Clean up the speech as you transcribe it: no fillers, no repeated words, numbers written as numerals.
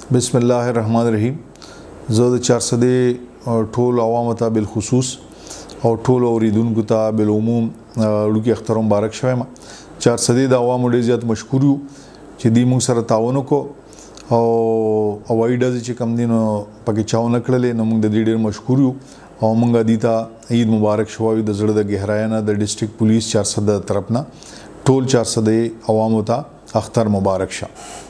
बिस्मिल्लाहिर्रहमानिर्रहीम। ज़ चारसदे ठोल अवाम ता बिलखुसूस और ठोल औरिदुनको ता बिलउमूम उनकी अख्तर मुबारक शवमा। चारसदे द अवाम ډېر زیات مشکور یو چې دی موږ سره تعاون وکړو او هوایي ډزې چې کم دي نو پکې چاو نه کړلې، نو موږ د دې ډېر مشکور یو او موږ دې ته عید مبارک شوی د زړه د ګهرای نه د ډسټریکټ پولیس چارسده طرف نه ټول چارسدې عوامو ته اختر مبارک شه.